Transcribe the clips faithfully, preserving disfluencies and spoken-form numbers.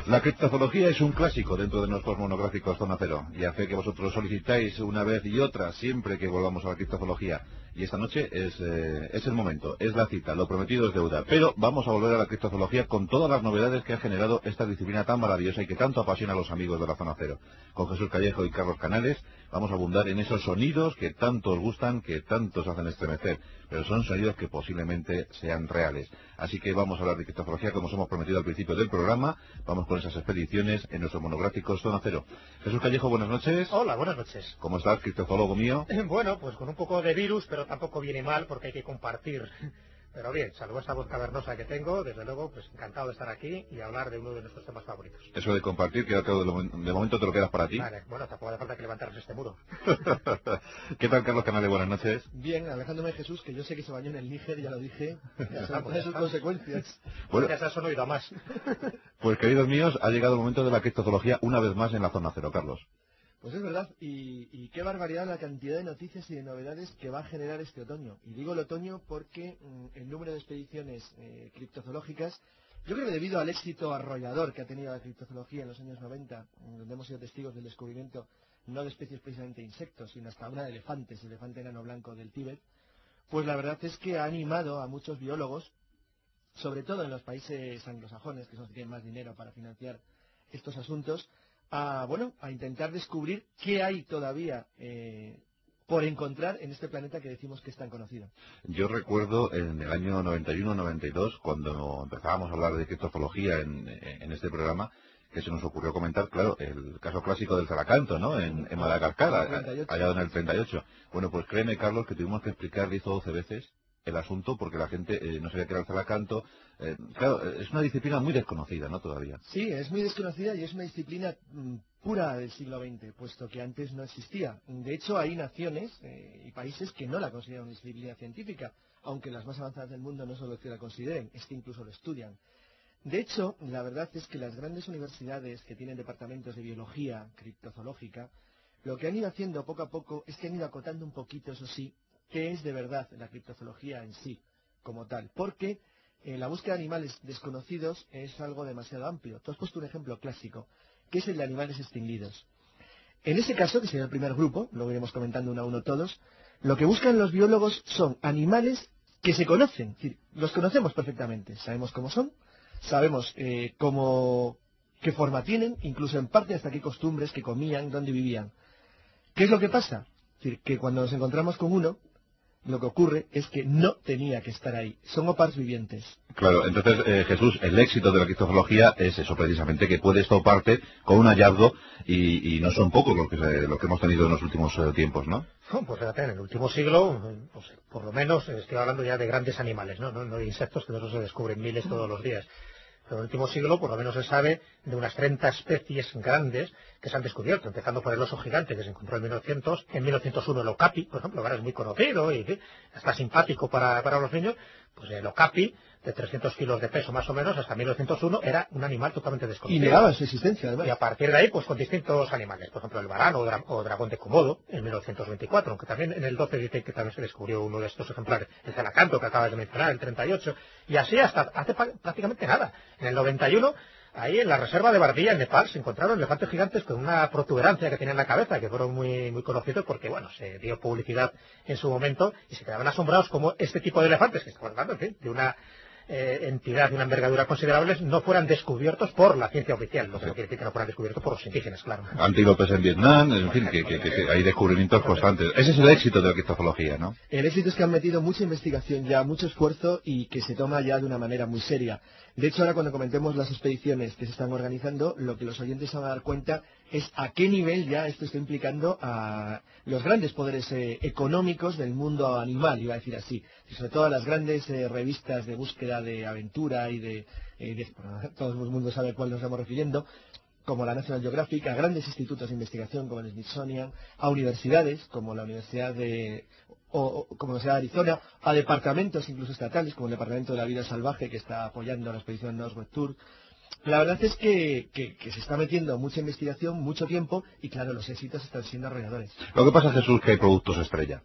La criptozoología es un clásico dentro de nuestros monográficos Zona Cero, y a fe que vosotros solicitáis una vez y otra siempre que volvamos a la criptozoología. Y esta noche es, eh, es el momento, es la cita, lo prometido es deuda. Pero vamos a volver a la criptozoología con todas las novedades que ha generado esta disciplina tan maravillosa y que tanto apasiona a los amigos de la Zona Cero. Con Jesús Callejo y Carlos Canales vamos a abundar en esos sonidos que tanto os gustan, que tanto os hacen estremecer, pero son sonidos que posiblemente sean reales. Así que vamos a hablar de criptozoología como os hemos prometido al principio del programa. Vamos con esas expediciones en nuestros monográficos Zona Cero. Jesús Callejo, buenas noches. Hola, buenas noches. ¿Cómo estás, criptozoólogo mío? Bueno, pues con un poco de virus, pero tampoco viene mal porque hay que compartir. Pero bien, salvo esta voz cavernosa que tengo, desde luego, pues encantado de estar aquí y hablar de uno de nuestros temas favoritos. Eso de compartir, que de, de momento te lo quedas para ti. Vale, bueno, tampoco hace falta que levantaros este muro. ¿Qué tal, Carlos Canales? Buenas noches. Bien, alejándome de Jesús, que yo sé que se bañó en el Níger, ya lo dije, ya sus consecuencias. Bueno, ya se han oído a más. Pues, queridos míos, ha llegado el momento de la criptozoología una vez más en la Zona Cero, Carlos. Pues es verdad, y, y qué barbaridad la cantidad de noticias y de novedades que va a generar este otoño. Y digo el otoño porque mmm, el número de expediciones eh, criptozoológicas, yo creo que debido al éxito arrollador que ha tenido la criptozoología en los años noventa, donde hemos sido testigos del descubrimiento no de especies precisamente insectos, sino hasta una de elefantes, el elefante enano blanco del Tíbet, pues la verdad es que ha animado a muchos biólogos, sobre todo en los países anglosajones, que son los que tienen más dinero para financiar estos asuntos, a, bueno, a intentar descubrir qué hay todavía eh, por encontrar en este planeta que decimos que es tan conocido. Yo recuerdo en el año noventa y uno noventa y dos, cuando empezábamos a hablar de criptozoología en, en este programa, que se nos ocurrió comentar, claro, el caso clásico del zaracanto, ¿no?, en, en Madagascar, allá en el treinta y ocho. Bueno, pues créeme, Carlos, que tuvimos que explicar diez o doce veces el asunto porque la gente eh, no sabía qué era el zaracanto. Eh, claro, es una disciplina muy desconocida, ¿no?, todavía. Sí, es muy desconocida y es una disciplina mm, pura del siglo veinte, puesto que antes no existía. De hecho, hay naciones eh, y países que no la consideran una disciplina científica, aunque las más avanzadas del mundo no solo que la consideren, es que incluso lo estudian. De hecho, la verdad es que las grandes universidades que tienen departamentos de biología criptozoológica, lo que han ido haciendo poco a poco es que han ido acotando un poquito, eso sí, qué es de verdad la criptozoología en sí, como tal. Porque eh, la búsqueda de animales desconocidos es algo demasiado amplio. Tú has puesto un ejemplo clásico, que es el de animales extinguidos. En ese caso, que sería el primer grupo, luego iremos comentando uno a uno todos, lo que buscan los biólogos son animales que se conocen, es decir, los conocemos perfectamente, sabemos cómo son, sabemos eh, cómo, qué forma tienen, incluso en parte hasta qué costumbres, qué comían, dónde vivían. ¿Qué es lo que pasa? Es decir, que cuando nos encontramos con uno, lo que ocurre es que no tenía que estar ahí. Son opars vivientes. Claro, entonces, eh, Jesús, el éxito de la criptozoología es eso precisamente, que puedes toparte con un hallazgo y, y no son pocos los que, se, los que hemos tenido en los últimos eh, tiempos, ¿no? Pues fíjate, en el último siglo, pues, por lo menos estoy hablando ya de grandes animales, ¿no? No, no de insectos, que de esos se descubren miles todos los días. Pero en el último siglo, por lo menos se sabe de unas treinta especies grandes que se han descubierto, empezando por el oso gigante que se encontró en mil novecientos, en mil novecientos uno el okapi, por ejemplo, que ahora es muy conocido y ¿sí?, está simpático para, para los niños, pues el okapi, de trescientos kilos de peso más o menos, hasta mil novecientos uno era un animal totalmente desconocido. Y negaba su existencia, además. Y a partir de ahí, pues con distintos animales, por ejemplo el varano o, dra o dragón de Komodo, en mil novecientos veinticuatro, aunque también en el doce dicen que también se descubrió uno de estos ejemplares, el zaracanto que acabas de mencionar, el treinta y ocho, y así hasta hace prácticamente nada. En el noventa y uno, ahí en la reserva de Bardía, en Nepal, se encontraron elefantes gigantes con una protuberancia que tenían en la cabeza, que fueron muy, muy conocidos porque, bueno, se dio publicidad en su momento y se quedaban asombrados como este tipo de elefantes, que estamos hablando, en fin, de una eh, entidad de una envergadura considerable, no fueran descubiertos por la ciencia oficial, lo que no quiere decir que no fueran descubiertos por los indígenas, claro. Antílopes en Vietnam, en fin, que, que, que, que hay descubrimientos constantes. Ese es el éxito de la criptozoología, ¿no? El éxito es que han metido mucha investigación ya, mucho esfuerzo y que se toma ya de una manera muy seria. De hecho, ahora cuando comentemos las expediciones que se están organizando, lo que los oyentes se van a dar cuenta es a qué nivel ya esto está implicando a los grandes poderes eh, económicos del mundo animal, iba a decir así. Y sobre todo a las grandes eh, revistas de búsqueda de aventura y de... Eh, de bueno, todo el mundo sabe a cuál nos estamos refiriendo, como la National Geographic, a grandes institutos de investigación como el Smithsonian, a universidades como la Universidad de... o, o como sea Arizona, a departamentos incluso estatales, como el Departamento de la Vida Salvaje, que está apoyando la expedición Northwest Tour. La verdad es que, que, que se está metiendo mucha investigación, mucho tiempo, y claro, los éxitos están siendo arrolladores. Lo que pasa, Jesús, que hay productos estrella.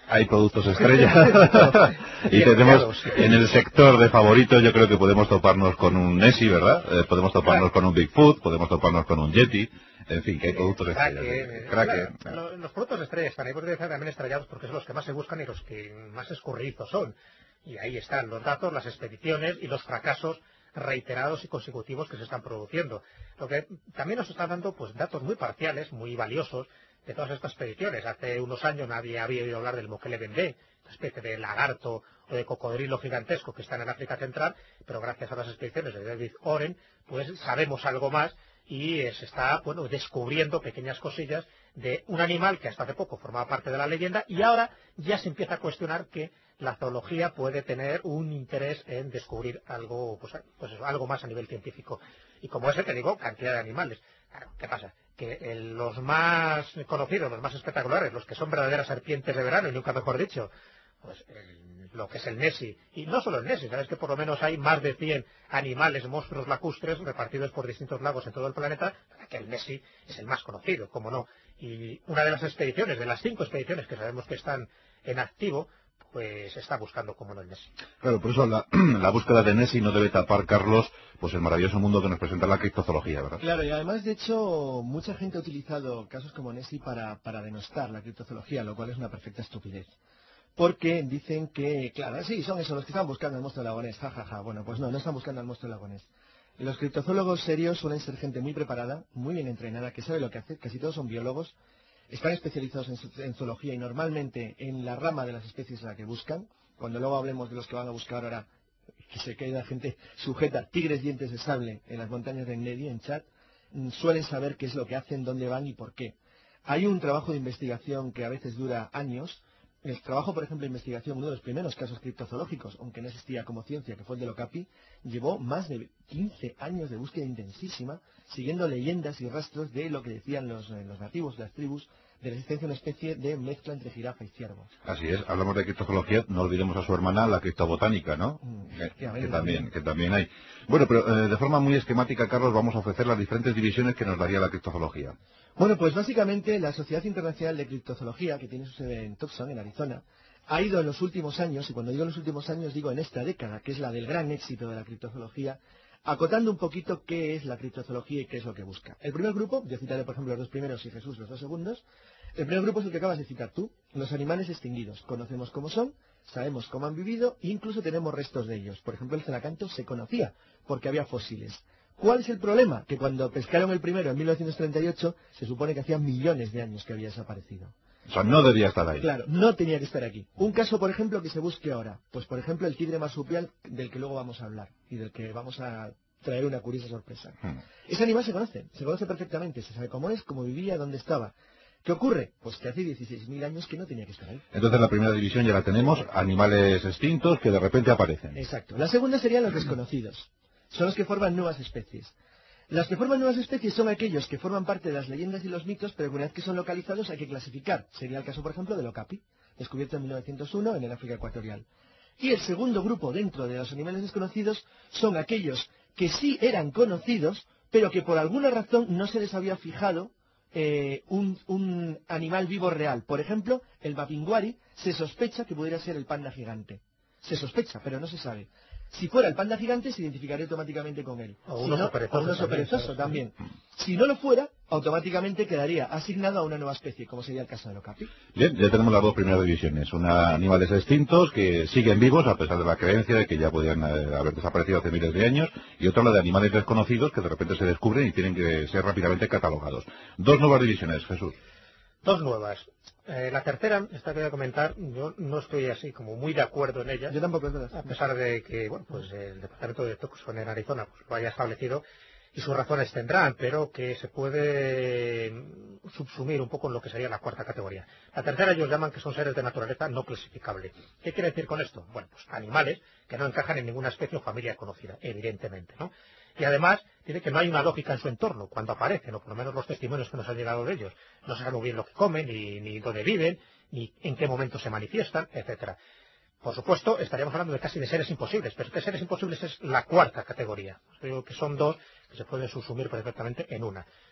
Hay productos estrella. Y tenemos en el sector de favoritos, yo creo que podemos toparnos con un Nessie, ¿verdad? Eh, podemos toparnos con un Bigfoot, podemos toparnos con un Yeti. En fin, que hay productos estrellas. Eh, Kraken. Claro, los productos estrellas están ahí porque están también estrellados porque son los que más se buscan y los que más escurridizos son. Y ahí están los datos, las expediciones y los fracasos reiterados y consecutivos que se están produciendo. Lo que también nos está dando pues datos muy parciales, muy valiosos de todas estas expediciones. Hace unos años nadie había oído hablar del Mokele Bembe, una especie de lagarto o de cocodrilo gigantesco que está en el África Central, pero gracias a las expediciones de David Oren, pues sabemos algo más y se está, bueno, descubriendo pequeñas cosillas de un animal que hasta hace poco formaba parte de la leyenda y ahora ya se empieza a cuestionar que la zoología puede tener un interés en descubrir algo, pues, pues eso, algo más a nivel científico. Y como ese que digo, cantidad de animales. Claro, ¿qué pasa? Que el, los más conocidos, los más espectaculares, los que son verdaderas serpientes de verano, y nunca mejor dicho, pues el, lo que es el Nessie, y no solo el Nessie, sabes que por lo menos hay más de cien animales, monstruos lacustres repartidos por distintos lagos en todo el planeta, que el Nessie es el más conocido, como no. Y una de las expediciones, de las cinco expediciones que sabemos que están en activo, pues está buscando como no el Nessie. Claro, por eso la, la búsqueda de Nessie no debe tapar, Carlos, pues el maravilloso mundo que nos presenta la criptozoología, ¿verdad? Claro, y además, de hecho, mucha gente ha utilizado casos como Nessie para, para denostar la criptozoología, lo cual es una perfecta estupidez. Porque dicen que, claro, sí, son esos los que están buscando al monstruo lagonés, jajaja. Ja, ja. Bueno, pues no, no están buscando al monstruo lagonés. Los criptozoólogos serios suelen ser gente muy preparada, muy bien entrenada, que sabe lo que hace, casi todos son biólogos, están especializados en, en zoología y normalmente en la rama de las especies a la que buscan. Cuando luego hablemos de los que van a buscar ahora, que se queda gente sujeta, tigres dientes de sable en las montañas de Ennedi, en Chad, suelen saber qué es lo que hacen, dónde van y por qué. Hay un trabajo de investigación que a veces dura años. El trabajo, por ejemplo, de investigación, uno de los primeros casos criptozoológicos, aunque no existía como ciencia, que fue el del Okapi, llevó más de quince años de búsqueda intensísima, siguiendo leyendas y rastros de lo que decían los, los nativos, las tribus, de la existencia de una especie de mezcla entre jirafa y ciervo. Así es, hablamos de criptozoología, no olvidemos a su hermana, la criptobotánica, ¿no? Mm, que, que, también, que también hay. Bueno, pero eh, de forma muy esquemática, Carlos, vamos a ofrecer las diferentes divisiones que nos daría la criptozoología. Bueno, pues básicamente la Sociedad Internacional de Criptozoología, que tiene su sede en Tucson, en Arizona, ha ido en los últimos años, y cuando digo en los últimos años digo en esta década, que es la del gran éxito de la criptozoología, acotando un poquito qué es la criptozoología y qué es lo que busca. El primer grupo, yo citaré por ejemplo los dos primeros y Jesús los dos segundos. El primer grupo es el que acabas de citar tú, los animales extinguidos. Conocemos cómo son, sabemos cómo han vivido e incluso tenemos restos de ellos. Por ejemplo, el celacanto se conocía porque había fósiles. ¿Cuál es el problema? Que cuando pescaron el primero en mil novecientos treinta y ocho, se supone que hacía millones de años que había desaparecido. O sea, no debía estar ahí. Claro, no tenía que estar aquí. Un caso, por ejemplo, que se busque ahora. Pues, por ejemplo, el tigre marsupial, del que luego vamos a hablar y del que vamos a traer una curiosa sorpresa. Hmm. Ese animal se conoce, se conoce perfectamente, se sabe cómo es, cómo vivía, dónde estaba. ¿Qué ocurre? Pues que hace dieciséis mil años que no tenía que estar ahí. Entonces la primera división ya la tenemos, animales extintos que de repente aparecen. Exacto. La segunda serían los desconocidos. Son los que forman nuevas especies. Las que forman nuevas especies son aquellos que forman parte de las leyendas y los mitos, pero una vez que son localizados hay que clasificar. Sería el caso, por ejemplo, del Okapi, descubierto en mil novecientos uno en el África ecuatorial. Y el segundo grupo dentro de los animales desconocidos son aquellos que sí eran conocidos, pero que por alguna razón no se les había fijado eh, un, un animal vivo real. Por ejemplo, el mapinguari se sospecha que pudiera ser el panda gigante. Se sospecha, pero no se sabe. Si fuera el panda gigante, se identificaría automáticamente con él. O si un oso no, perezoso, o un oso también, perezoso también. Si no lo fuera, automáticamente quedaría asignado a una nueva especie, como sería el caso del Okapi. Bien, ya tenemos las dos primeras divisiones. Una, animales extintos que siguen vivos a pesar de la creencia de que ya podían eh, haber desaparecido hace miles de años. Y otra, la de animales desconocidos que de repente se descubren y tienen que ser rápidamente catalogados. Dos nuevas divisiones, Jesús. Dos nuevas. Eh, la tercera, esta que voy a comentar, yo no estoy así como muy de acuerdo en ella. Yo tampoco, es verdad. A pesar de que, bueno, pues el departamento de Tucson en Arizona pues, lo haya establecido y sus razones tendrán, pero que se puede subsumir un poco en lo que sería la cuarta categoría. La tercera ellos llaman que son seres de naturaleza no clasificable. ¿Qué quiere decir con esto? Bueno, pues animales que no encajan en ninguna especie o familia conocida, evidentemente, ¿no? Y además dice que no hay una lógica en su entorno cuando aparecen, o por lo menos los testimonios que nos han llegado de ellos. No se sabe muy bien lo que comen, ni, ni dónde viven, ni en qué momento se manifiestan, etcétera. Por supuesto, estaríamos hablando de casi de seres imposibles, pero es que seres imposibles es la cuarta categoría. Os digo que son dos que se pueden subsumir perfectamente en una.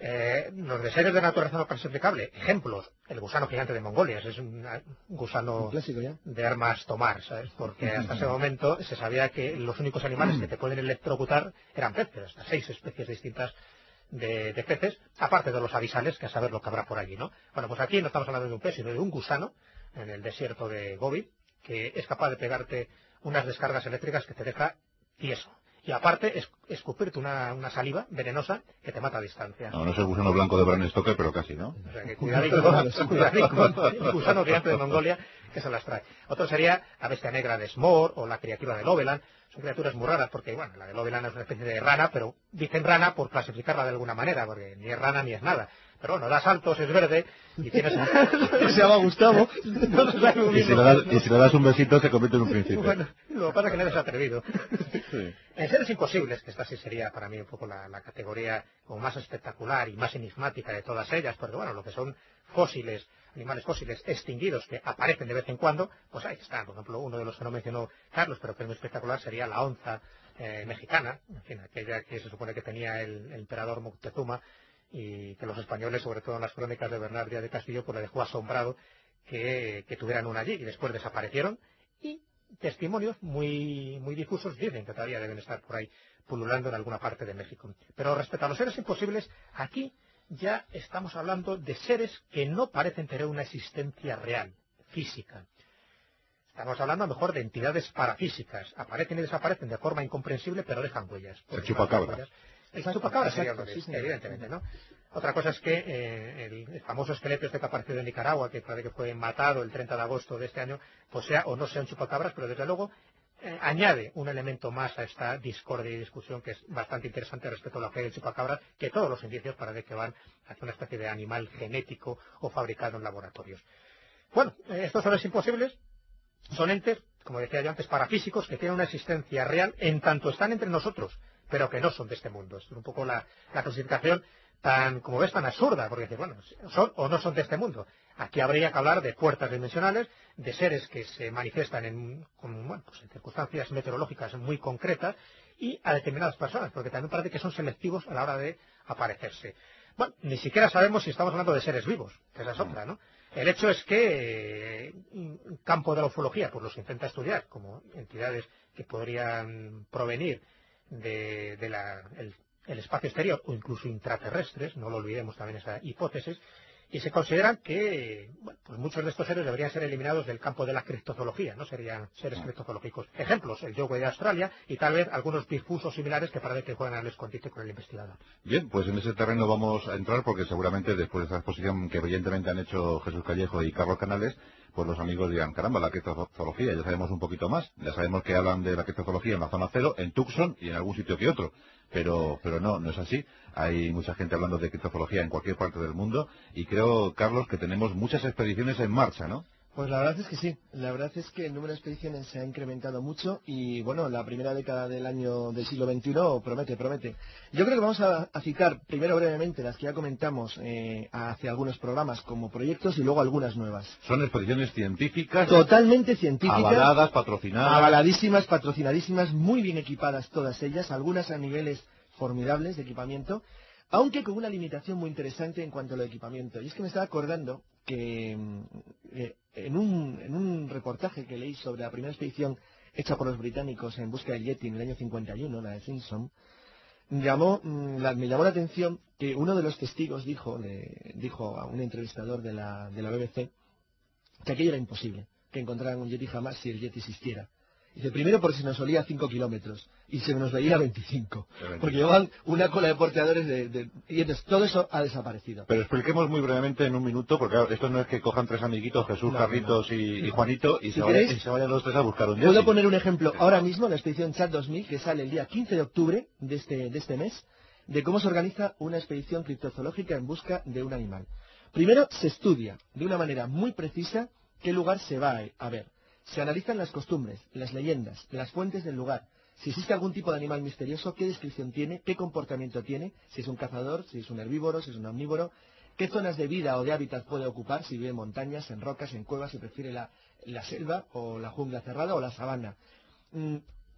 Eh, los de seres de naturaleza no clasificable, ejemplos, el gusano gigante de Mongolia, ese es un gusano Un clásico ya. de armas tomar, ¿sabes? Porque hasta ese momento se sabía que los únicos animales que te pueden electrocutar eran peces, hasta seis especies distintas de, de peces, aparte de los avisales, que a saber lo que habrá por allí, ¿no? Bueno, pues aquí no estamos hablando de un pez, sino de un gusano en el desierto de Gobi, que es capaz de pegarte unas descargas eléctricas que te deja tieso. Y aparte, es, escupirte una, una saliva venenosa que te mata a distancia. No, no es el gusano blanco de Bram Stoker, pero casi, ¿no? O sea, que cuidadico, cuidadico, el gusano gigante de Mongolia que se las trae. Otro sería la bestia negra de Smor o la criatura de Loveland. Son criaturas muy raras porque, bueno, la de Loveland es una especie de rana, pero dicen rana por clasificarla de alguna manera, porque ni es rana ni es nada. Pero bueno, da saltos, es verde y tienes... Se llama Gustavo. No se sabe un Y si, le mismo, das, ¿no? y si le das un besito se convierte en un príncipe. Bueno, lo que pasa es que no eres atrevido. Sí. En seres imposibles, que esta sí sería para mí un poco la, la categoría como más espectacular y más enigmática de todas ellas, porque bueno, lo que son fósiles, animales fósiles extinguidos que aparecen de vez en cuando, pues ahí están. Por ejemplo, uno de los que no mencionó Carlos, pero que es muy espectacular, sería la onza eh, mexicana, en fin, aquella que se supone que tenía el, el emperador Moctezuma, y que los españoles, sobre todo en las crónicas de Bernard Díaz de Castillo, pues le dejó asombrado que, que tuvieran una allí, y después desaparecieron, y testimonios muy, muy difusos dicen que todavía deben estar por ahí pululando en alguna parte de México. Pero respecto a los seres imposibles, aquí ya estamos hablando de seres que no parecen tener una existencia real, física. Estamos hablando a lo mejor de entidades parafísicas, aparecen y desaparecen de forma incomprensible, pero dejan huellas. El chupacabra. El chupacabra sería Exacto, uno de sí, ellos, señor. evidentemente, ¿no? Otra cosa es que eh, el, el famoso esqueleto este que apareció en Nicaragua, que parece que fue matado el treinta de agosto de este año, pues sea o no sea un chupacabras, pero desde luego eh, añade un elemento más a esta discordia y discusión que es bastante interesante respecto a la fe del chupacabras, que todos los indicios parece que van hacia una especie de animal genético o fabricado en laboratorios. Bueno, eh, estos son los imposibles, son entes, como decía yo antes, parafísicos, que tienen una existencia real en tanto están entre nosotros, pero que no son de este mundo. Esto es un poco la, la clasificación tan, como ves, tan absurda, porque dices, bueno, son o no son de este mundo. Aquí habría que hablar de puertas dimensionales, de seres que se manifiestan en, con, bueno, pues en circunstancias meteorológicas muy concretas y a determinadas personas, porque también parece que son selectivos a la hora de aparecerse. Bueno, ni siquiera sabemos si estamos hablando de seres vivos, que esa es otra, ¿no? El hecho es que eh, un campo de la ufología pues los intenta estudiar como entidades que podrían provenir de, de la, el, el espacio exterior o incluso intraterrestres, no lo olvidemos también esa hipótesis, y se consideran que bueno, pues muchos de estos seres deberían ser eliminados del campo de la criptozoología, no serían seres criptozoológicos. Ejemplos, el yogue de Australia y tal vez algunos difusos similares que parece que juegan al escondite con el investigador. Bien, pues en ese terreno vamos a entrar porque seguramente después de esta exposición que brillantemente han hecho Jesús Callejo y Carlos Canales, pues los amigos dirán, caramba, la criptozoología, ya sabemos un poquito más, ya sabemos que hablan de la criptozoología en la zona cero, en Tucson y en algún sitio que otro, pero pero no, no es así. Hay mucha gente hablando de criptozoología en cualquier parte del mundo y creo, Carlos, que tenemos muchas expediciones en marcha, ¿no? Pues la verdad es que sí, la verdad es que el número de expediciones se ha incrementado mucho y bueno, la primera década del año del siglo veintiuno promete, promete. Yo creo que vamos a, a citar primero brevemente las que ya comentamos eh, hace algunos programas como proyectos y luego algunas nuevas. Son expediciones científicas, Totalmente científicas, avaladas, patrocinadas. avaladísimas, patrocinadísimas, muy bien equipadas todas ellas, algunas a niveles formidables de equipamiento, aunque con una limitación muy interesante en cuanto a lo de equipamiento. Y es que me estaba acordando que eh, en, un, en un reportaje que leí sobre la primera expedición hecha por los británicos en busca del Yeti en el año cincuenta y uno, la de Simpson, llamó, la, me llamó la atención que uno de los testigos dijo, le, dijo a un entrevistador de la, de la B B C que aquello era imposible, que encontraran un Yeti jamás si el Yeti existiera. Dice, primero porque se nos olía cinco kilómetros y se nos veía veinticinco, porque llevaban una cola de porteadores de, de, y entonces todo eso ha desaparecido. Pero expliquemos muy brevemente en un minuto, porque claro, esto no es que cojan tres amiguitos, Jesús, No, Carlitos no. Y, y Juanito, y, Si se vayan, queréis, y se vayan los tres a buscar un Puedo Yeti. poner un ejemplo ahora mismo, la expedición Chat dos mil, que sale el día quince de octubre de este, de este mes, de cómo se organiza una expedición criptozoológica en busca de un animal. Primero, se estudia de una manera muy precisa qué lugar se va a, a ver. Se analizan las costumbres, las leyendas, las fuentes del lugar, si existe algún tipo de animal misterioso, qué descripción tiene, qué comportamiento tiene, si es un cazador, si es un herbívoro, si es un omnívoro, qué zonas de vida o de hábitat puede ocupar, si vive en montañas, en rocas, en cuevas, si prefiere la, la selva o la jungla cerrada o la sabana. Mm,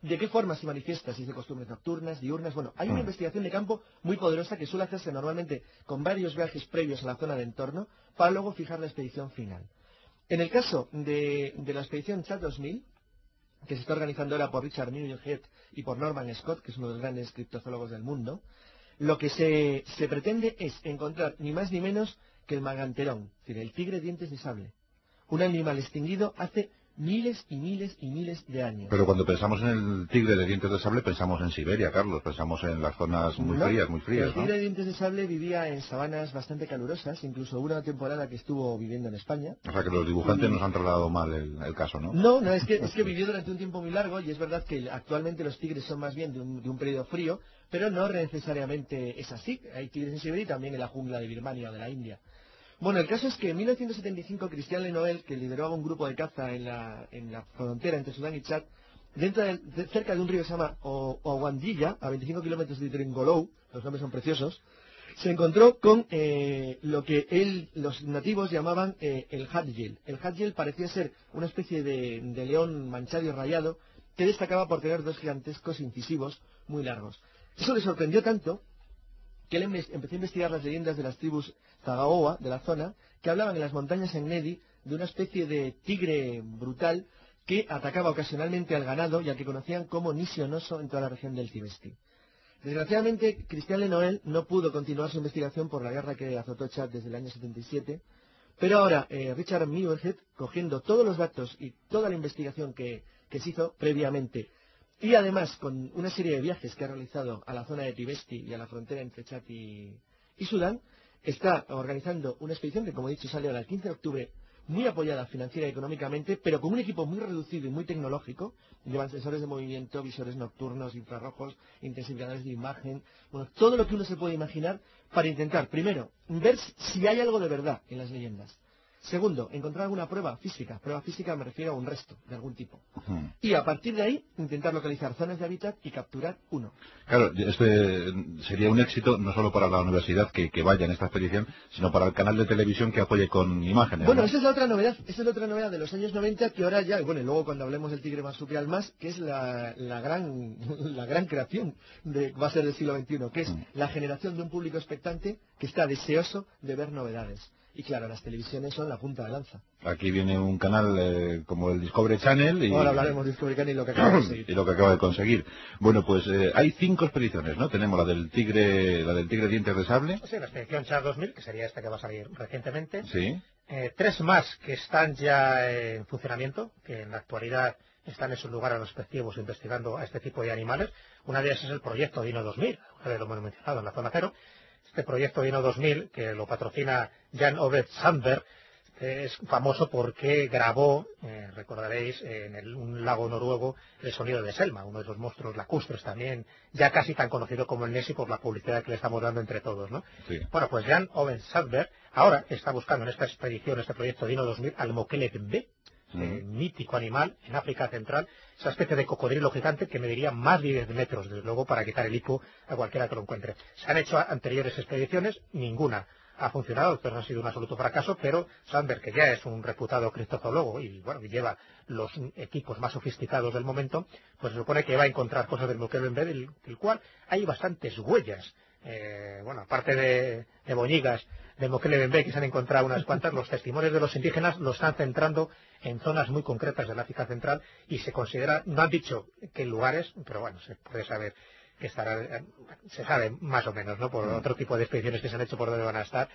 ¿De qué forma se manifiesta? Si es de costumbres nocturnas, diurnas. Bueno, hay una investigación de campo muy poderosa que suele hacerse normalmente con varios viajes previos a la zona de entorno para luego fijar la expedición final. En el caso de, de la expedición Chat dos mil, que se está organizando ahora por Richard Muirhead y por Norman Scott, que es uno de los grandes criptozoólogos del mundo, lo que se, se pretende es encontrar ni más ni menos que el maganterón, es decir, el tigre de dientes de sable, un animal extinguido hace miles y miles y miles de años. Pero cuando pensamos en el tigre de dientes de sable, pensamos en Siberia, Carlos, pensamos en las zonas muy no, frías, muy frías, el ¿no? tigre de dientes de sable vivía en sabanas bastante calurosas, incluso hubo una temporada que estuvo viviendo en España. O sea que los dibujantes y... nos han trasladado mal el, el caso, ¿no? No, no, es que, es que vivió durante un tiempo muy largo y es verdad que actualmente los tigres son más bien de un, de un periodo frío, pero no necesariamente es así. Hay tigres en Siberia y también en la jungla de Birmania o de la India. Bueno, el caso es que en mil novecientos setenta y cinco Christian Lenoel, que lideraba un grupo de caza en la, en la frontera entre Sudán y Chad, dentro de, de, cerca de un río que se llama Owandilla, a veinticinco kilómetros de Tringolou, los nombres son preciosos, se encontró con eh, lo que él, los nativos llamaban eh, el hadjil. El hadjil parecía ser una especie de, de león manchado y rayado que destacaba por tener dos gigantescos incisivos muy largos. Eso le sorprendió tanto que él empezó a investigar las leyendas de las tribus Zagaoa de la zona, que hablaban en las montañas en Nedi de una especie de tigre brutal que atacaba ocasionalmente al ganado y al que conocían como Nisionoso en toda la región del Tibesti. Desgraciadamente, Christian Lenoel no pudo continuar su investigación por la guerra que azotó Chad desde el año setenta y siete, pero ahora eh, Richard Muirhead, cogiendo todos los datos y toda la investigación que, que se hizo previamente, y además con una serie de viajes que ha realizado a la zona de Tibesti y a la frontera entre Chad y, y Sudán, está organizando una expedición que, como he dicho, sale ahora el quince de octubre, muy apoyada financiera y económicamente, pero con un equipo muy reducido y muy tecnológico. Llevan sensores de movimiento, visores nocturnos, infrarrojos, intensificadores de imagen, bueno, todo lo que uno se puede imaginar para intentar, primero, ver si hay algo de verdad en las leyendas. Segundo, encontrar alguna prueba física. Prueba física me refiero a un resto de algún tipo. Uh-huh. Y a partir de ahí, intentar localizar zonas de hábitat y capturar uno. Claro, este sería un éxito no solo para la universidad que, que vaya en esta expedición, sino para el canal de televisión que apoye con imágenes. Bueno, ¿no? esa es la otra novedad. Esa es la otra novedad de los años noventa que ahora ya, bueno, y luego cuando hablemos del tigre marsupial más, que es la, la, gran, la gran creación de va a ser del siglo veintiuno, que es uh-huh. la generación de un público expectante que está deseoso de ver novedades. Y claro, las televisiones son la punta de lanza. Aquí viene un canal eh, como el Discovery Channel. Y ahora hablaremos de Discovery Channel y lo que acaba de conseguir. Y lo que acaba de conseguir. Bueno, pues eh, hay cinco expediciones, ¿no? Tenemos la del tigre, la del tigre dientes de sable. Sí, la expedición Chad dos mil, que sería esta que va a salir recientemente. Sí. Eh, tres más que están ya en funcionamiento, que en la actualidad están en sus lugares respectivos investigando a este tipo de animales. Una de ellas es el proyecto Dino dos mil, que lo hemos mencionado en la zona cero. Este proyecto Dino dos mil, que lo patrocina Jan Ove Sandberg, es famoso porque grabó, eh, recordaréis, en el, un lago noruego, el sonido de Selma, uno de esos monstruos lacustres también, ya casi tan conocido como el Nessie por la publicidad que le estamos dando entre todos, ¿no? Sí. Bueno, pues Jan Ove Sandberg ahora está buscando en esta expedición, este proyecto Dino dos mil, al Mokele Bembe, eh, mítico animal en África Central, esa especie de cocodrilo gigante que mediría más de diez metros, desde luego, para quitar el hipo a cualquiera que lo encuentre. Se han hecho anteriores expediciones, ninguna ha funcionado, pero no ha sido un absoluto fracaso, pero Sandberg, que ya es un reputado criptozoólogo y bueno, lleva los equipos más sofisticados del momento, pues se supone que va a encontrar cosas del Mokele Bembe, del, del cual hay bastantes huellas. Eh, bueno, aparte de, de boñigas de Mokele Bembe, que se han encontrado unas cuantas, los testimonios de los indígenas los están centrando en zonas muy concretas del África Central y se considera, no han dicho qué lugares, pero bueno, se puede saber que estará, se sabe más o menos, ¿no? Por otro tipo de expediciones que se han hecho por donde van a estar,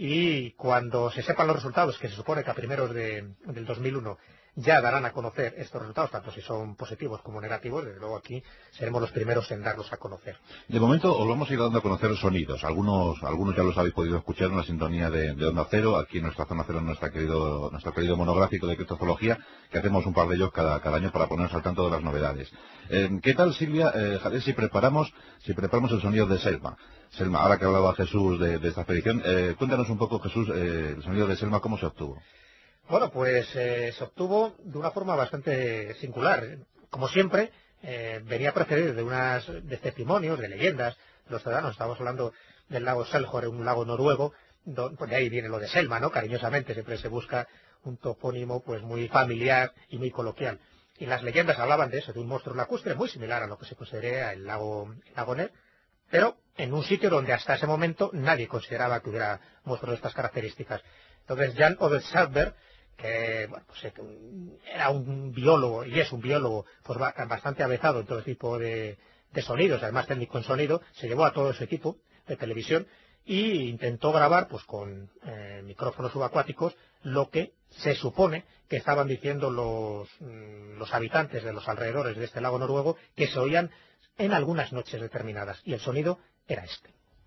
y cuando se sepan los resultados, que se supone que a primeros de, del dos mil uno ya darán a conocer estos resultados, tanto si son positivos como negativos, desde luego aquí seremos los primeros en darlos a conocer. De momento os vamos a ir dando a conocer sonidos, algunos algunos ya los habéis podido escuchar en la sintonía de, de Onda Cero, aquí en nuestra zona cero, en nuestra querido, nuestro querido monográfico de criptozoología, que hacemos un par de ellos cada, cada año para ponernos al tanto de las novedades. Eh, ¿Qué tal, Silvia, eh, Javier, si preparamos, si preparamos el sonido de Selma? Selma, ahora que hablaba Jesús de, de esta expedición, eh, cuéntanos un poco, Jesús, eh, el sonido de Selma, ¿cómo se obtuvo? Bueno, pues eh, se obtuvo de una forma bastante singular. Como siempre, eh, venía precedido de unas de testimonios, de leyendas de los ciudadanos. Estamos hablando del lago Selhor, un lago noruego, donde, pues de ahí viene lo de Selma, ¿no? Cariñosamente siempre se busca un topónimo pues muy familiar y muy coloquial. y las leyendas hablaban de eso, de un monstruo lacustre muy similar a lo que se considera el lago, el lago Ness, pero en un sitio donde hasta ese momento nadie consideraba que hubiera monstruos de estas características. Entonces Jan Ove Salberg, que bueno, pues, era un biólogo, y es un biólogo pues bastante avezado en todo tipo de, de sonidos, además técnico en sonido, se llevó a todo su equipo de televisión y intentó grabar pues con eh, micrófonos subacuáticos lo que se supone que estaban diciendo los, los habitantes de los alrededores de este lago noruego, que se oían en algunas noches determinadas, y el sonido era este.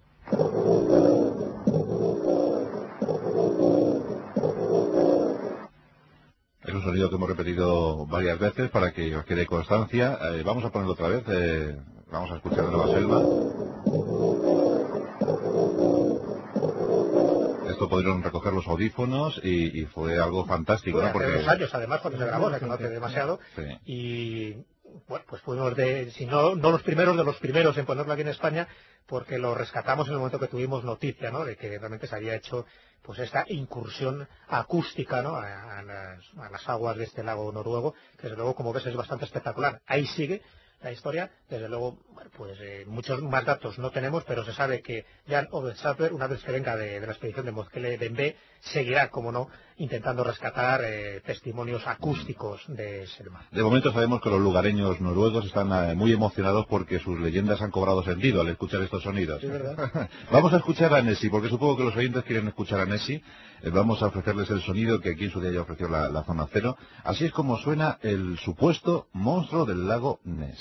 Es un sonido que hemos repetido varias veces para que os quede constancia. Eh, vamos a ponerlo otra vez, eh, vamos a escuchar de Nueva Selva. Esto pudieron recoger los audífonos y, y fue algo fantástico, Bueno, ¿no? Porque hace dos años además cuando se grabó, se conoce demasiado, sí. Y bueno, pues fuimos de, si no, no los primeros de los primeros en ponerlo aquí en España, porque lo rescatamos en el momento que tuvimos noticia, ¿no?, de que realmente se había hecho pues esta incursión acústica, ¿no?, a, a, las, a las aguas de este lago noruego, que desde luego, como ves, es bastante espectacular. Ahí sigue la historia, desde luego, bueno, pues eh, muchos más datos no tenemos, pero se sabe que Jan Ove Salberg, una vez que venga de, de la expedición de Mozkele Bembe, seguirá, como no, intentando rescatar eh, testimonios acústicos de Selma. De momento sabemos que los lugareños noruegos están eh, muy emocionados porque sus leyendas han cobrado sentido al escuchar estos sonidos. Sí, ¿verdad? Vamos a escuchar a Nessie, porque supongo que los oyentes quieren escuchar a Nessie. Eh, vamos a ofrecerles el sonido que aquí en su día ya ofreció la, la Zona Cero. Así es como suena el supuesto monstruo del lago Ness.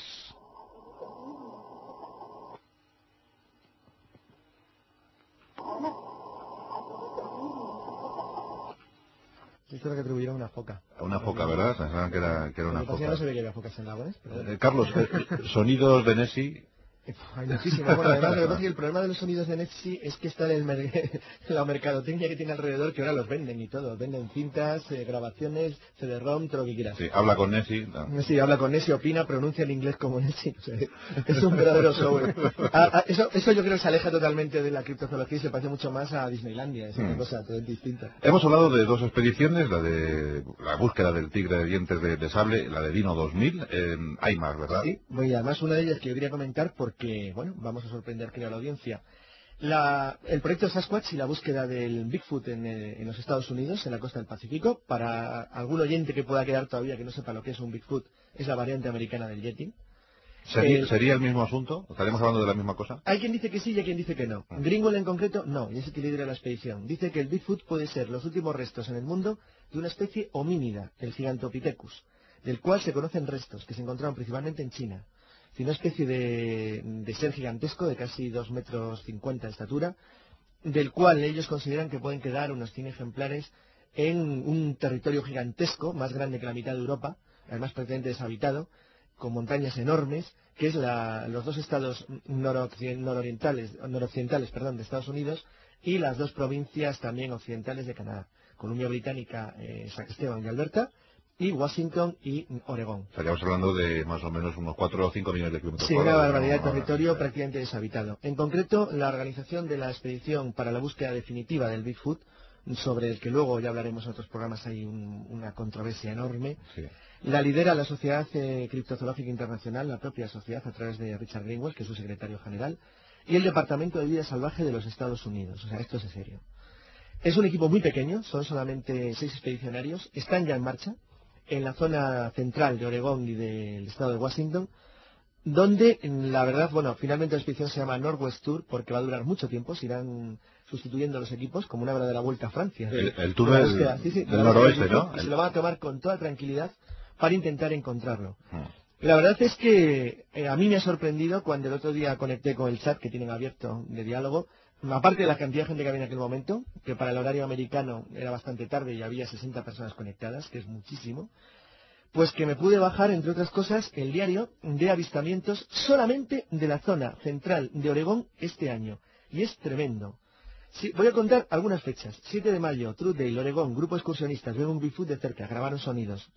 Esto es lo que atribuyeron a una foca. A una foca, ¿verdad? Pensaban que era, que era una foca. No se ve que había focas en lago, ¿eh? Pero... Eh, Carlos, eh, sonidos de Nessie. Hay muchísimos. Bueno, además, lo que pasa es que el problema de los sonidos de Nessie es que está en el mer la mercadotecnia que tiene alrededor, que ahora los venden y todo. Venden cintas, eh, grabaciones, C D ROM, todo lo que quieras. Sí, habla con Nessie. No. Sí, habla con Nessie, opina, pronuncia el inglés como Nessie. O sea, es un verdadero show. Ah, ah, eso, eso yo creo que se aleja totalmente de la criptozoología y se parece mucho más a Disneylandia. Es una mm. cosa todo distinta. Hemos hablado de dos expediciones, la de la búsqueda del tigre de dientes de, de sable, la de Dino dos mil. Eh, hay más, ¿verdad? Sí, y además una de ellas que yo quería comentar porque, bueno, vamos Vamos a sorprender, creo, a la audiencia. La, el proyecto Sasquatch y la búsqueda del Bigfoot en, eh, en los Estados Unidos, en la costa del Pacífico. Para algún oyente que pueda quedar todavía que no sepa lo que es un Bigfoot, es la variante americana del Yeti. ¿Sería, el, ¿Sería el mismo asunto? ¿Estaremos hablando de la misma cosa? Hay quien dice que sí y hay quien dice que no. Greenwald en concreto, no, y es el que lidera la expedición. Dice que el Bigfoot puede ser los últimos restos en el mundo de una especie homínida, el Gigantopithecus, del cual se conocen restos que se encontraron principalmente en China. Una especie de, de ser gigantesco, de casi dos metros cincuenta de estatura, del cual ellos consideran que pueden quedar unos cien ejemplares en un territorio gigantesco, más grande que la mitad de Europa, además prácticamente deshabitado, con montañas enormes, que es la, los dos estados nororientales, noroccidentales perdón, de Estados Unidos y las dos provincias también occidentales de Canadá, Columbia Británica, eh, San Esteban y Alberta, y Washington y Oregón. Estaríamos hablando de más o menos unos cuatro o cinco millones de kilómetros. Sí, una barbaridad de territorio prácticamente deshabitado. En concreto, la organización de la expedición para la búsqueda definitiva del Bigfoot, sobre el que luego ya hablaremos en otros programas, hay un, una controversia enorme, sí. La lidera la Sociedad eh, Criptozoológica Internacional, la propia sociedad, a través de Richard Greenwald, que es su secretario general, y el Departamento de Vida Salvaje de los Estados Unidos. O sea, esto es serio. Es un equipo muy pequeño, son solamente seis expedicionarios, están ya en marcha en la zona central de Oregón y del estado de Washington, donde, la verdad, bueno, finalmente la expedición se llama Northwest Tour porque va a durar mucho tiempo, se irán sustituyendo los equipos como una verdadera vuelta a Francia. El, el tour del, del, sí, sí, del noroeste, ¿no? Y se lo van a tomar con toda tranquilidad para intentar encontrarlo. Hmm. La verdad es que eh, a mí me ha sorprendido cuando el otro día conecté con el chat que tienen abierto de diálogo, aparte de la cantidad de gente que había en aquel momento, que para el horario americano era bastante tarde y había sesenta personas conectadas, que es muchísimo, pues que me pude bajar, entre otras cosas, el diario de avistamientos solamente de la zona central de Oregón este año. Y es tremendo. Sí, voy a contar algunas fechas. siete de mayo, Truthdale, Oregón, grupo excursionistas, ven un Bigfoot de cerca, grabaron sonidos.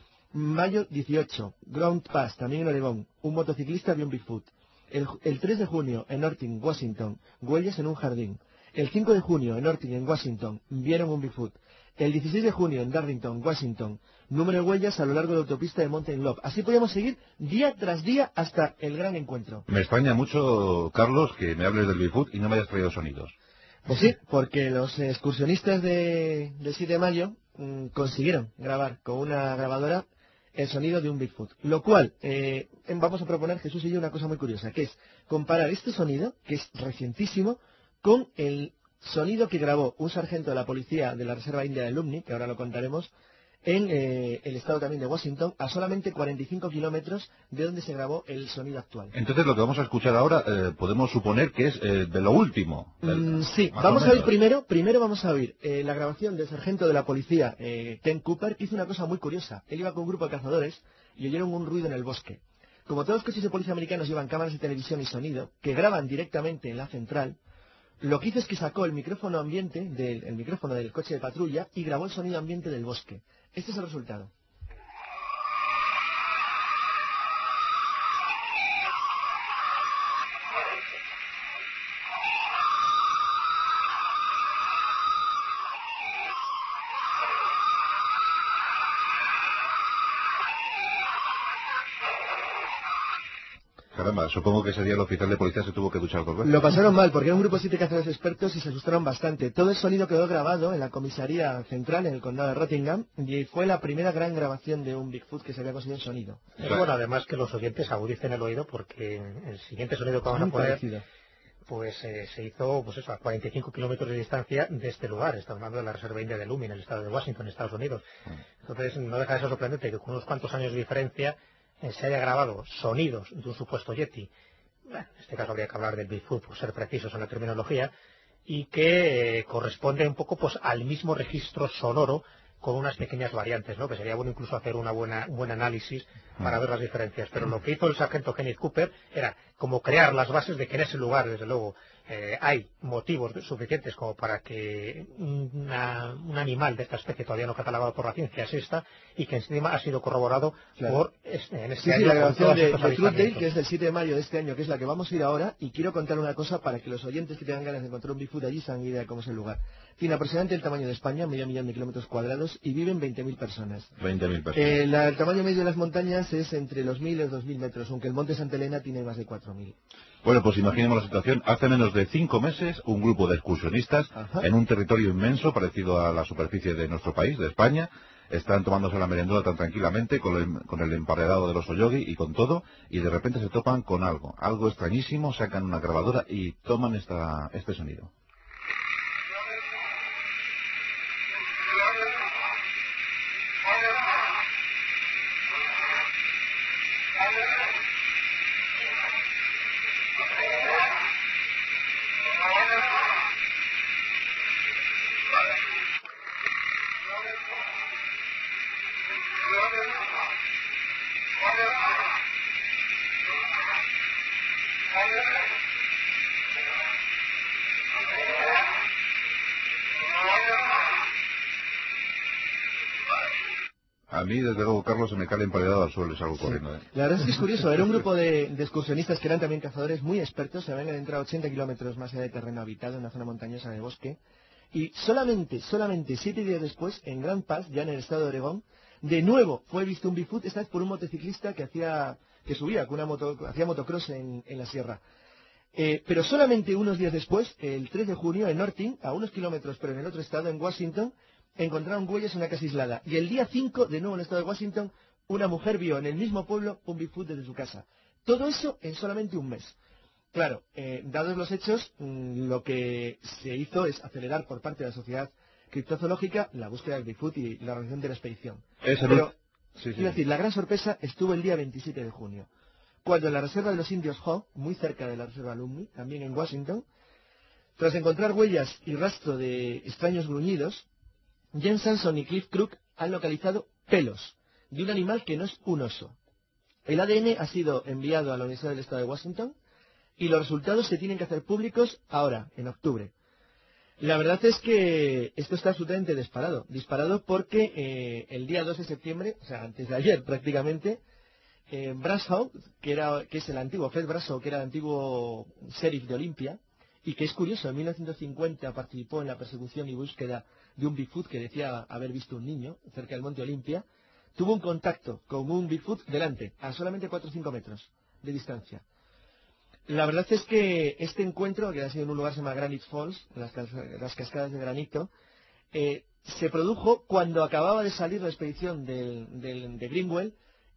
Mayo dieciocho, Ground Pass, también en Oregón, un motociclista vio un Bigfoot. El, el tres de junio, en Orting, Washington, huellas en un jardín. El cinco de junio en Orting, en Washington, vieron un Bigfoot. El dieciséis de junio en Darlington, Washington, número de huellas a lo largo de la autopista de Mountain Love. Así podíamos seguir día tras día hasta el gran encuentro. Me extraña mucho, Carlos, que me hables del Bigfoot y no me hayas traído sonidos. Pues sí, porque los excursionistas de, del siete de mayo mmm, consiguieron grabar con una grabadora el sonido de un Bigfoot. Lo cual, eh, vamos a proponer, Jesús y yo, una cosa muy curiosa, que es comparar este sonido, que es recientísimo, con el sonido que grabó un sargento de la policía de la Reserva India de Lumni, que ahora lo contaremos, en eh, el estado también de Washington, a solamente cuarenta y cinco kilómetros de donde se grabó el sonido actual. Entonces lo que vamos a escuchar ahora eh, podemos suponer que es eh, de lo último. Del, mm, sí, vamos a oír primero, primero vamos a oír eh, la grabación del sargento de la policía, eh, Ken Cooper, que hizo una cosa muy curiosa. Él iba con un grupo de cazadores y oyeron un ruido en el bosque. Como todos los coches de policía americanos llevan cámaras de televisión y sonido, que graban directamente en la central, lo que hizo es que sacó el micrófono ambiente, del, el micrófono del coche de patrulla y grabó el sonido ambiente del bosque. Este es el resultado. Caramba, supongo que ese día el oficial de policía se tuvo que duchar dos veces. Lo pasaron mal, porque era un grupo de siete cazadores expertos y se asustaron bastante. Todo el sonido quedó grabado en la comisaría central, en el condado de Rockingham, y fue la primera gran grabación de un Bigfoot que se había conseguido en sonido. Es bueno, además, que los oyentes agudicen el oído, porque el siguiente sonido que vamos a poner, parecido. pues eh, se hizo pues eso, a cuarenta y cinco kilómetros de distancia de este lugar. Estamos hablando de la Reserva India de Lummi, en el estado de Washington, Estados Unidos. Entonces, no deja de ser sorprendente que con unos cuantos años de diferencia eh, se haya grabado sonidos de un supuesto Yeti. Bueno, en este caso habría que hablar del Bigfoot, por ser precisos en la terminología, y que eh, corresponde un poco pues al mismo registro sonoro, con unas pequeñas variantes, ¿no? Que sería bueno incluso hacer una buena, un buen análisis para ver las diferencias. Pero lo que hizo el sargento Kenneth Cooper era como crear las bases de que en ese lugar, desde luego, eh, hay motivos suficientes como para que una, un animal de esta especie todavía no catalogado por la ciencia exista, y que encima ha sido corroborado claro. por este, en este sí, año. Sí, la grabación de, de Truthdale, que es del siete de mayo de este año, que es la que vamos a ir ahora, y quiero contar una cosa para que los oyentes que tengan ganas de encontrar un Bigfoot allí se hagan idea de cómo es el lugar. Tiene aproximadamente el tamaño de España, medio millón de kilómetros cuadrados, y viven veinte mil personas. veinte mil personas. Eh, la, el tamaño medio de las montañas es entre los mil y los dos mil metros, aunque el monte Santa Elena tiene más de cuatro mil. Bueno, pues imaginemos la situación. Hace menos de cinco meses, un grupo de excursionistas Ajá. en un territorio inmenso parecido a la superficie de nuestro país, de España, están tomándose la merendura tan tranquilamente con el, con el emparedado de los oyogi y con todo, y de repente se topan con algo, algo extrañísimo, sacan una grabadora y toman esta, este sonido. A mí, desde luego, Carlos, se me cae el emparedado al suelo y salgo corriendo. ¿eh? La verdad es que es curioso. Era un grupo de, de excursionistas que eran también cazadores muy expertos. Se habían adentrado ochenta kilómetros más allá de terreno habitado, en una zona montañosa de bosque. Y solamente, solamente siete días después, en Grand Pass, ya en el estado de Oregón, de nuevo fue visto un Bigfoot, esta vez por un motociclista que hacía, que subía con una moto, hacía motocross en, en la sierra. Eh, pero solamente unos días después, el tres de junio, en Orting, a unos kilómetros, pero en el otro estado, en Washington, encontraron huellas en una casa aislada. Y el día cinco, de nuevo en el estado de Washington, una mujer vio en el mismo pueblo un Bigfoot desde su casa. Todo eso en solamente un mes. Claro, eh, dados los hechos, mmm, lo que se hizo es acelerar por parte de la sociedad criptozoológica la búsqueda del Bigfoot y la organización de la expedición. Ese Pero, sí, sí. quiero decir, la gran sorpresa estuvo el día veintisiete de junio, cuando en la reserva de los indios Hog, muy cerca de la reserva Lummi, también en Washington, tras encontrar huellas y rastro de extraños gruñidos, Jen Sanson y Cliff Crook han localizado pelos de un animal que no es un oso. El A D N ha sido enviado a la Universidad del Estado de Washington y los resultados se tienen que hacer públicos ahora, en octubre. La verdad es que esto está absolutamente disparado. Disparado porque eh, el día dos de septiembre, o sea, antes de ayer prácticamente, eh, Brashaw, que, era, que es el antiguo Fred Brashaw, que era el antiguo sheriff de Olympia, y que es curioso, en mil novecientos cincuenta participó en la persecución y búsqueda de un Bigfoot que decía haber visto un niño cerca del Monte Olimpia, tuvo un contacto con un Bigfoot delante, a solamente cuatro o cinco metros de distancia. La verdad es que este encuentro, que ha sido en un lugar que se llama Granite Falls, las, cas las cascadas de granito, eh, se produjo cuando acababa de salir la expedición del, del, de Greenwell,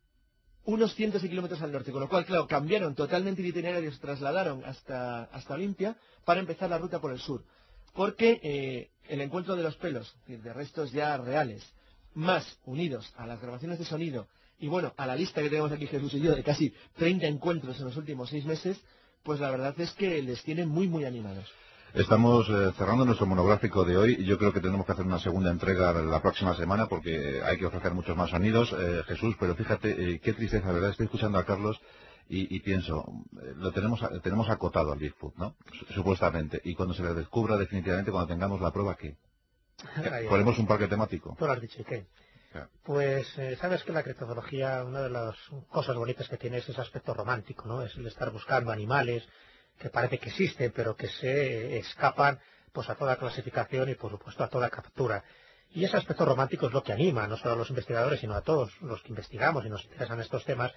unos cientos de kilómetros al norte, con lo cual, claro, cambiaron totalmente el itinerario, se trasladaron hasta, hasta Olimpia para empezar la ruta por el sur, porque eh, el encuentro de los pelos, es decir, de restos ya reales, más unidos a las grabaciones de sonido, y bueno, a la lista que tenemos aquí Jesús y yo, de casi treinta encuentros en los últimos seis meses, pues la verdad es que les tiene muy, muy animados. Estamos eh, cerrando nuestro monográfico de hoy y yo creo que tenemos que hacer una segunda entrega la próxima semana porque hay que ofrecer muchos más sonidos, eh, Jesús, pero fíjate, eh, qué tristeza, ¿verdad? Estoy escuchando a Carlos y, y pienso, eh, lo tenemos tenemos acotado al Bigfoot, ¿no? Supuestamente, y cuando se le descubra definitivamente, cuando tengamos la prueba, ¿qué? ¿Ponemos un parque temático? Tú lo has dicho, ¿y qué? Claro. Pues eh, sabes que la criptozoología, una de las cosas bonitas que tiene es ese aspecto romántico, ¿no? Es el estar buscando animales que parece que existen, pero que se escapan pues a toda clasificación y por supuesto a toda captura. Y ese aspecto romántico es lo que anima no solo a los investigadores, sino a todos los que investigamos y nos interesan estos temas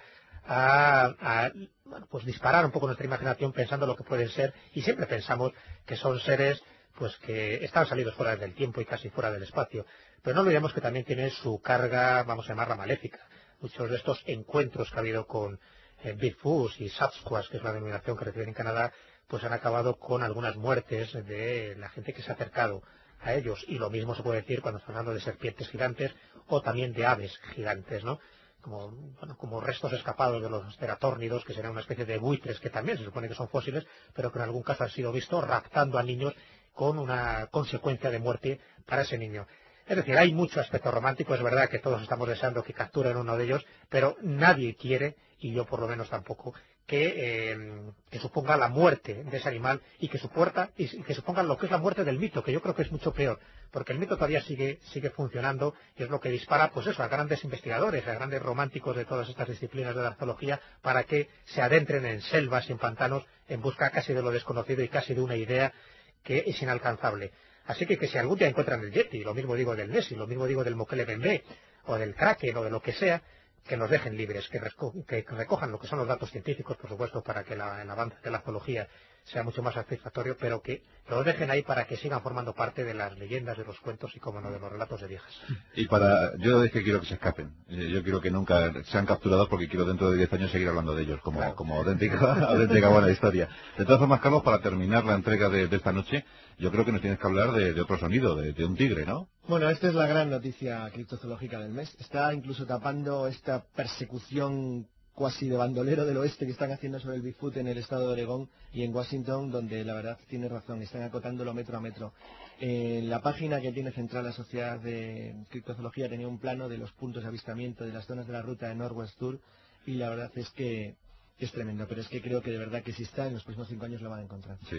a, a bueno, pues disparar un poco nuestra imaginación pensando lo que pueden ser, y siempre pensamos que son seres pues que están salidos fuera del tiempo y casi fuera del espacio. Pero no olvidemos que también tiene su carga, vamos a llamarla maléfica. Muchos de estos encuentros que ha habido con eh, Bigfoot y Sasquatch, que es la denominación que reciben en Canadá, pues han acabado con algunas muertes de la gente que se ha acercado a ellos. Y lo mismo se puede decir cuando estamos hablando de serpientes gigantes o también de aves gigantes, ¿no? Como, bueno, como restos escapados de los teratórnidos, que serán una especie de buitres que también se supone que son fósiles, pero que en algún caso han sido vistos raptando a niños con una consecuencia de muerte para ese niño. Es decir, hay mucho aspecto romántico, es verdad que todos estamos deseando que capturen uno de ellos, pero nadie quiere, y yo por lo menos tampoco, que, eh, que suponga la muerte de ese animal y que, supuerta, y que suponga lo que es la muerte del mito, que yo creo que es mucho peor, porque el mito todavía sigue, sigue funcionando y es lo que dispara, pues eso, a grandes investigadores, a grandes románticos de todas estas disciplinas de la zoología para que se adentren en selvas y en pantanos en busca casi de lo desconocido y casi de una idea que es inalcanzable. Así que que si algún día encuentran el Yeti, lo mismo digo del Nessie, lo mismo digo del Mokele Bembe, o del Kraken, o de lo que sea, que nos dejen libres, que, que recojan lo que son los datos científicos, por supuesto, para que la, el avance de la zoología sea mucho más satisfactorio, pero que lo dejen ahí para que sigan formando parte de las leyendas, de los cuentos y, como no, de los relatos de viejas. Y para, yo es que quiero que se escapen. Yo quiero que nunca sean capturados porque quiero dentro de diez años seguir hablando de ellos como, claro, como auténtica, auténtica buena historia. De todas formas, Carlos, para terminar la entrega de, de esta noche, yo creo que nos tienes que hablar de, de otro sonido, de, de un tigre, ¿no? Bueno, esta es la gran noticia criptozoológica del mes. Está incluso tapando esta persecución cuasi de bandolero del oeste que están haciendo sobre el Bigfoot en el estado de Oregón y en Washington, donde la verdad tiene razón, están acotándolo metro a metro. En la página que tiene central la Sociedad de Criptozoología tenía un plano de los puntos de avistamiento de las zonas de la ruta de Northwest Tour y la verdad es que es tremendo, pero es que creo que de verdad que si está, en los próximos cinco años lo van a encontrar. Sí.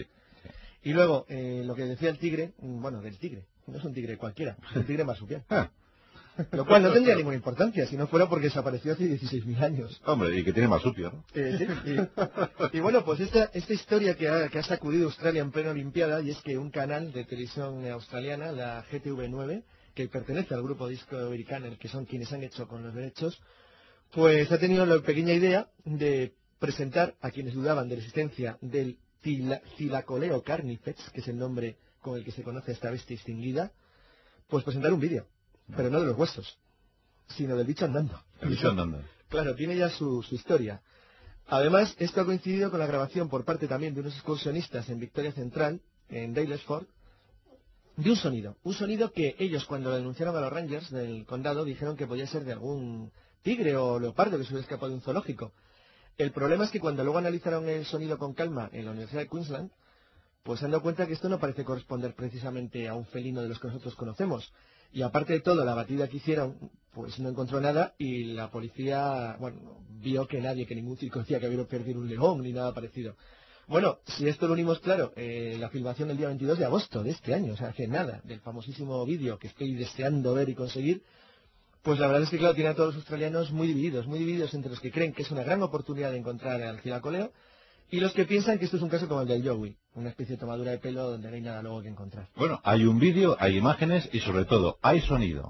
Y luego, eh, lo que decía el tigre, bueno, del tigre, no es un tigre cualquiera, es un tigre marsupial. Ah. Lo cual no tendría ninguna importancia si no fuera porque desapareció hace dieciséis mil años. Hombre, y que tiene marsupio, ¿no? Eh, sí, y, y bueno, pues esta, esta historia que ha, que ha sacudido Australia en plena Olimpiada, y es que un canal de televisión australiana, la G T V nueve, que pertenece al grupo Discovery Channel, que son quienes han hecho con los derechos, pues ha tenido la pequeña idea de presentar a quienes dudaban de la existencia del Thylacoleo carnifex, que es el nombre con el que se conoce esta bestia extinguida, pues presentar un vídeo. Pero no de los huesos, sino del bicho andando. El bicho andando. Claro, tiene ya su, su historia. Además, esto ha coincidido con la grabación por parte también de unos excursionistas en Victoria Central, en Daylesford, de un sonido. Un sonido que ellos, cuando lo denunciaron a los Rangers del condado, dijeron que podía ser de algún tigre o leopardo que se hubiera escapado de un zoológico. El problema es que cuando luego analizaron el sonido con calma en la Universidad de Queensland, pues se han dado cuenta que esto no parece corresponder precisamente a un felino de los que nosotros conocemos. Y aparte de todo, la batida que hicieron, pues no encontró nada y la policía, bueno, vio que nadie, que ningún circo decía que había perdido un león ni nada parecido. Bueno, si esto lo unimos, claro, eh, la filmación del día veintidós de agosto de este año, o sea, hace nada, del famosísimo vídeo que estoy deseando ver y conseguir, pues la verdad es que, claro, tiene a todos los australianos muy divididos, muy divididos entre los que creen que es una gran oportunidad de encontrar al Thylacoleo y los que piensan que esto es un caso como el del Yowie, una especie de tomadura de pelo donde no hay nada luego que encontrar. Bueno, hay un vídeo, hay imágenes y sobre todo hay sonido.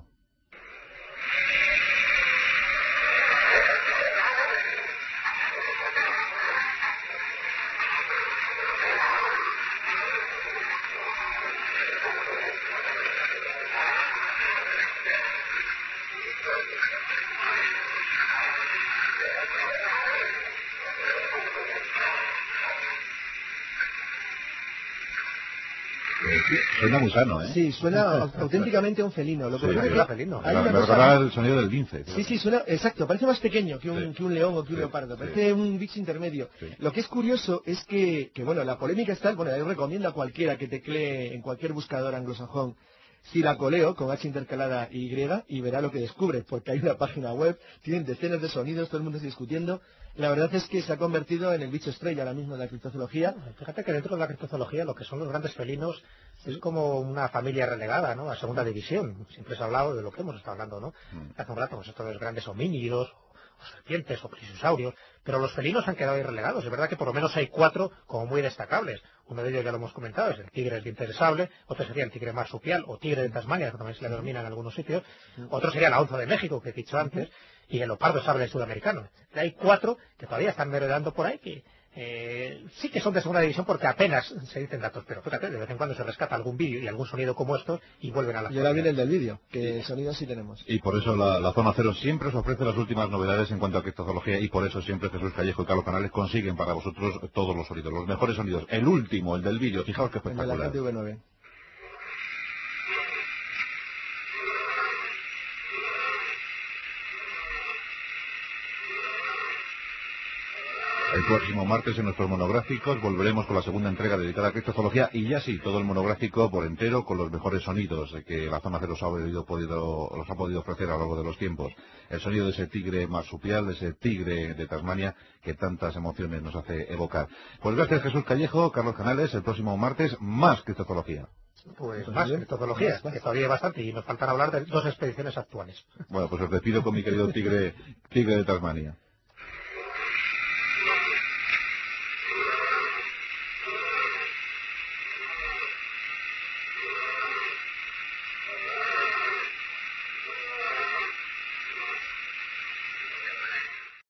Suena muy sano, ¿eh? Sí, suena auténticamente a un felino. Lo que Sí, ocurre sí. es que felino. hay Me una me cosa- recuerda el sonido del lince. Sí, sí, suena, exacto, parece más pequeño que un, Sí. que un león o que un Sí, leopardo, sí. parece un bicho intermedio. Sí. Lo que es curioso es que, que, bueno, la polémica está, bueno, yo recomiendo a cualquiera que teclee en cualquier buscador anglosajón Siracoleo con H intercalada Y y verá lo que descubre, porque hay una página web, tienen decenas de sonidos, todo el mundo está discutiendo. La verdad es que se ha convertido en el bicho estrella ahora mismo de la criptozoología. Fíjate que dentro de la criptozoología lo que son los grandes felinos es como una familia relegada, ¿no? A segunda división. Siempre se ha hablado de lo que hemos estado hablando, ¿no? Mm. Hace un rato, pues estos los grandes homínidos, o serpientes, o pliosaurios, pero los felinos han quedado ahí relegados. Es verdad que por lo menos hay cuatro como muy destacables. Uno de ellos ya lo hemos comentado, es el tigre de diente de sable, otro sería el tigre marsupial o tigre de Tasmania, que también se le denomina en algunos sitios, otro sería la onza de México, que he dicho antes, y el leopardo sable sudamericano. Hay cuatro que todavía están merodeando por ahí, que eh, sí que son de segunda división porque apenas se dicen datos, pero fíjate, de vez en cuando se rescata algún vídeo y algún sonido como estos y vuelven a la Y ahora viene el del vídeo, que sonido sí tenemos. Y por eso la, la Zona Cero siempre os ofrece las últimas novedades en cuanto a criptozoología y por eso siempre Jesús Callejo y Carlos Canales consiguen para vosotros todos los sonidos, los mejores sonidos. El último, el del vídeo, fijaos qué En el espectacular. A T V nueve. El próximo martes en nuestros monográficos volveremos con la segunda entrega dedicada a criptozoología y ya sí, todo el monográfico por entero con los mejores sonidos que la Zona Cero os ha podido, podido, os ha podido ofrecer a lo largo de los tiempos. El sonido de ese tigre marsupial, de ese tigre de Tasmania que tantas emociones nos hace evocar. Pues gracias Jesús Callejo, Carlos Canales, el próximo martes más criptozoología. Pues Pues más bien, criptozoología, más, más. que todavía hay bastante y nos faltan hablar de dos expediciones actuales. Bueno, pues os despido con mi querido tigre, tigre de Tasmania.